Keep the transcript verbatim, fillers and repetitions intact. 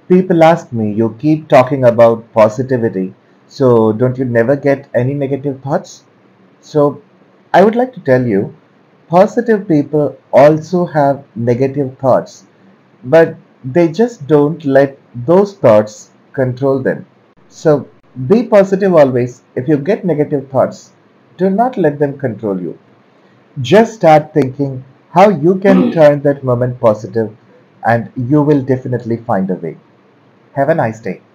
People ask me, you keep talking about positivity, so don't you never get any negative thoughts? So I would like to tell you, positive people also have negative thoughts, but they just don't let those thoughts control them. So be positive always. If you get negative thoughts, do not let them control you. Just start thinking how you can turn that moment positive, and you will definitely find a way. Have a nice day.